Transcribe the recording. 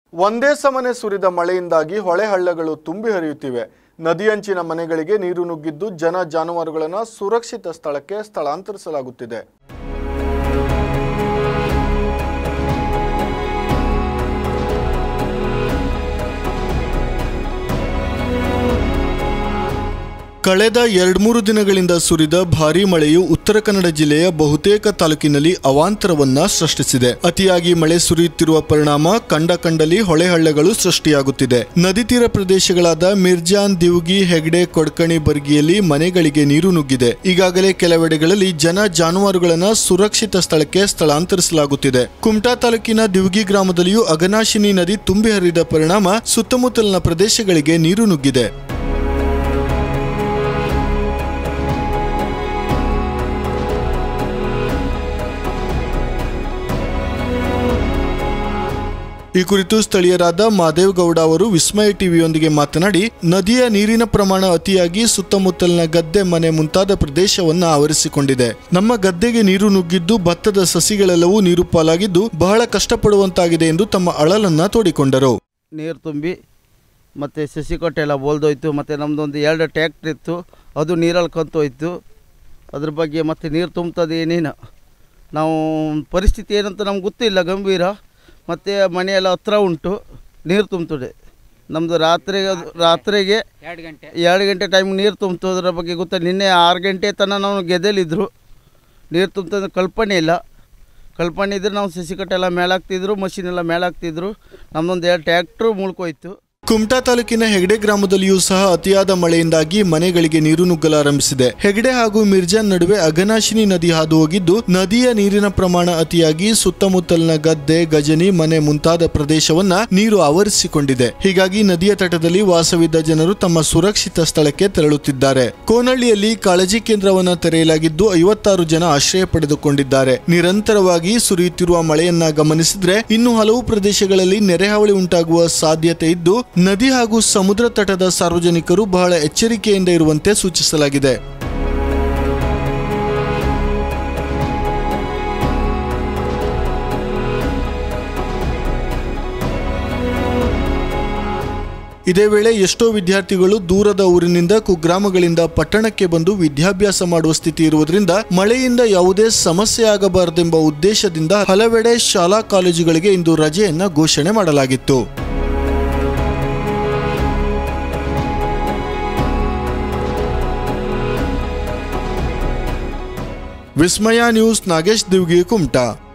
ಒಂದೇ ಸಮನೆ ಸುರಿದ ಮಳೆಯಿಂದಾಗಿ ಹೊಳೆಹಳ್ಳಗಳು ತುಂಬಿ ಹರಿಯುತ್ತಿವೆ. ನದಿಯಂಚಿನ ಮನೆಗಳಿಗೆ ನೀರು ನುಗ್ಗಿದ್ದು ಜನ ಜಾನುವಾರುಗಳನ್ನು ಸುರಕ್ಷಿತ ಸ್ಥಳಕ್ಕೆ ಸ್ಥಳಾಂತರಿಸಲಾಗುತ್ತಿದೆ. ಕಳೆದ 2-3 ದಿನಗಳಿಂದ ಸುರಿದ ಭಾರೀ ಮಳೆಯು ಉತ್ತರ ಕನ್ನಡ ಜಿಲ್ಲೆಯ ಬಹುತೇಕ ತಾಲೂಕಿನಲ್ಲಿ ಅವಾಂತರವನ್ನ ಸೃಷ್ಟಿಸಿದೆ. ಅತಿಯಾಗಿ ಮಳೆ ಸುರಿಯುತ್ತಿರುವ ಪರಿಣಾಮ ಕಂಡಲ್ಲಿ ಹೊಳೆಹಳ್ಳಗಳು ಸೃಷ್ಟಿಯಾಗುತ್ತಿದೆ. ನದಿ ತೀರ ಪ್ರದೇಶಗಳಾದ ಮಿರ್ಜಾನ್, ದಿವ್ಗಿ, ಹೆಗ್ಡೆ, ಕೊಡ್ಕಣಿ, ಬರ್ಗಿಯಲ್ಲಿ ಮನೆಗಳಿಗೆ ನೀರು ನುಗ್ಗಿದೆ. ಈಗಾಗಲೇ ಕೆಲವೆಡೆಗಳಲ್ಲಿ ಜನ ಜಾನುವಾರುಗಳನ್ನು ಸುರಕ್ಷಿತ ಸ್ಥಳಕ್ಕೆ ಸ್ಥಳಾಂತರಿಸಲಾಗುತ್ತಿದೆ. ಕುಮಟಾ ತಾಲೂಕಿನ ದಿವ್ಗಿ ಗ್ರಾಮದಲ್ಲಿಯೂ ಅಘನಾಶಿನಿ ನದಿ ತುಂಬಿ ಹರಿದ ಪರಿಣಾಮ ಸುತ್ತಮುತ್ತಲಿನ ಪ್ರದೇಶಗಳಿಗೆ ನೀರು ನುಗ್ಗಿದೆ. ಈ ಕುರಿತು ಸ್ಥಳೀಯರಾದ ಮಾದೇವ್ ಗೌಡ ಅವರು ವಿಸ್ಮಯ ಟಿವಿಯೊಂದಿಗೆ ಮಾತನಾಡಿ, ನದಿಯ ನೀರಿನ ಪ್ರಮಾಣ ಅತಿಯಾಗಿ ಸುತ್ತಮುತ್ತಲಿನ ಗದ್ದೆ, ಮನೆ ಮುಂತಾದ ಪ್ರದೇಶವನ್ನು ಆವರಿಸಿಕೊಂಡಿದೆ. ನಮ್ಮ ಗದ್ದೆಗೆ ನೀರು ನುಗ್ಗಿದ್ದು ಭತ್ತದ ಸಸಿಗಳೆಲ್ಲವೂ ನೀರು ಪಾಲಾಗಿದ್ದು ಬಹಳ ಕಷ್ಟಪಡುವಂತಾಗಿದೆ ಎಂದು ತಮ್ಮ ಅಳಲನ್ನ ತೋಡಿಕೊಂಡರು. ನೀರು ತುಂಬಿ ಮತ್ತೆ ಸಸಿ ಕೊಟ್ಟೆ ಎಲ್ಲ ಬೋಲ್ದೋಯ್ತು. ಮತ್ತೆ ನಮ್ದೊಂದು 2 ಟ್ಯಾಕ್ಟ್ರ್ ಇತ್ತು, ಅದು ನೀರಲ್ಲಿ ಕಂತೋಯ್ತು. ಅದ್ರ ಬಗ್ಗೆ ಮತ್ತೆ ನೀರು ತುಂಬುತ್ತದೆ ಏನೇನು ನಾವು ಪರಿಸ್ಥಿತಿ ಏನಂತ ನಮ್ಗೆ ಗೊತ್ತಿಲ್ಲ. ಗಂಭೀರ ಮತ್ತು ಮನೆಯೆಲ್ಲ ಹತ್ರ ಉಂಟು, ನೀರು ತುಂಬ್ತದೆ. ನಮ್ಮದು ರಾತ್ರಿಗೆ 2 ಗಂಟೆ ಟೈಮ್ ನೀರು ತುಂಬ್ತು. ಅದರ ಬಗ್ಗೆ ಗೊತ್ತಿಲ್ಲ. ನಿನ್ನೆ 6 ಗಂಟೆ ತನಕ ನಾವು ಗೆದ್ದಲಿದ್ರು. ನೀರು ತುಂಬ್ತಂದ್ರೆ ಕಲ್ಪನೆ ಇದ್ದರೆ ನಾವು ಸಸಿ ಕಟ್ಟೆಲ್ಲ ಮೇಲಾಗ್ತಿದ್ರು, ಮಷಿನ್ ಎಲ್ಲ ಮೇಲಾಗ್ತಿದ್ರು. ನಮ್ಮದೊಂದು 2 ಟ್ಯಾಕ್ಟ್ರು ಮುಳ್ಕೋಯ್ತು. ಕುಮಟಾ ತಾಲೂಕಿನ ಹೆಗ್ಡೆ ಗ್ರಾಮದಲ್ಲಿಯೂ ಸಹ ಅತಿಯಾದ ಮಳೆಯಿಂದಾಗಿ ಮನೆಗಳಿಗೆ ನೀರು ನುಗ್ಗಲಾರಂಭಿಸಿದೆ. ಹೆಗ್ಡೆ ಹಾಗೂ ಮಿರ್ಜಾನ್ ನಡುವೆ ಅಘನಾಶಿನಿ ನದಿ ಹಾದು ಹೋಗಿದ್ದು ನದಿಯ ನೀರಿನ ಪ್ರಮಾಣ ಅತಿಯಾಗಿ ಸುತ್ತಮುತ್ತಲಿನ ಗದ್ದೆ, ಗಜನಿ, ಮನೆ ಮುಂತಾದ ಪ್ರದೇಶವನ್ನ ನೀರು ಆವರಿಸಿಕೊಂಡಿದೆ. ಹೀಗಾಗಿ ನದಿಯ ತಟದಲ್ಲಿ ವಾಸವಿದ್ದ ಜನರು ತಮ್ಮ ಸುರಕ್ಷಿತ ಸ್ಥಳಕ್ಕೆ ತೆರಳುತ್ತಿದ್ದಾರೆ. ಕೋನಹಳ್ಳಿಯಲ್ಲಿ ಕಾಳಜಿ ಕೇಂದ್ರವನ್ನ ತೆರೆಯಲಾಗಿದ್ದು 56 ಜನ ಆಶ್ರಯ ಪಡೆದುಕೊಂಡಿದ್ದಾರೆ. ನಿರಂತರವಾಗಿ ಸುರಿಯುತ್ತಿರುವ ಮಳೆಯನ್ನ ಗಮನಿಸಿದ್ರೆ ಇನ್ನು ಹಲವು ಪ್ರದೇಶಗಳಲ್ಲಿ ನೆರೆಹಾವಳಿ ಉಂಟಾಗುವ ಸಾಧ್ಯತೆ ಇದ್ದು ನದಿ ಹಾಗೂ ಸಮುದ್ರ ತಟದ ಸಾರ್ವಜನಿಕರು ಬಹಳ ಎಚ್ಚರಿಕೆಯಿಂದ ಇರುವಂತೆ ಸೂಚಿಸಲಾಗಿದೆ. ಇದೇ ವೇಳೆ ಎಷ್ಟೋ ವಿದ್ಯಾರ್ಥಿಗಳು ದೂರದ ಊರಿನಿಂದ ಕುಗ್ರಾಮಗಳಿಂದ ಪಟ್ಟಣಕ್ಕೆ ಬಂದು ವಿದ್ಯಾಭ್ಯಾಸ ಮಾಡುವ ಸ್ಥಿತಿ ಇರುವುದರಿಂದ ಮಳೆಯಿಂದ ಯಾವುದೇ ಸಮಸ್ಯೆ ಆಗಬಾರದೆಂಬ ಉದ್ದೇಶದಿಂದ ಹಲವೆಡೆ ಶಾಲಾ ಕಾಲೇಜುಗಳಿಗೆ ಇಂದು ರಜೆಯನ್ನ ಘೋಷಣೆ ಮಾಡಲಾಗಿತ್ತು. ವಿಸ್ಮಯ ನ್ಯೂಸ್, ನಾಗೇಶ್ ದಿವ್ಗಿ, ಕುಮಟಾ.